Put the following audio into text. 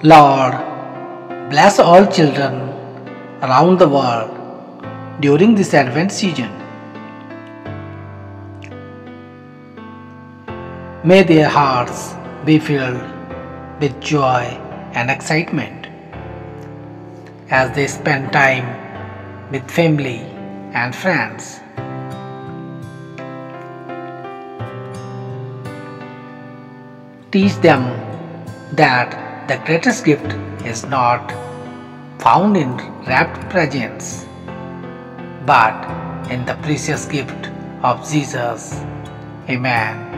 Lord, bless all children around the world during this Advent season. May their hearts be filled with joy and excitement as they spend time with family and friends. Teach them that the greatest gift is not found in wrapped presents, but in the precious gift of Jesus. Amen.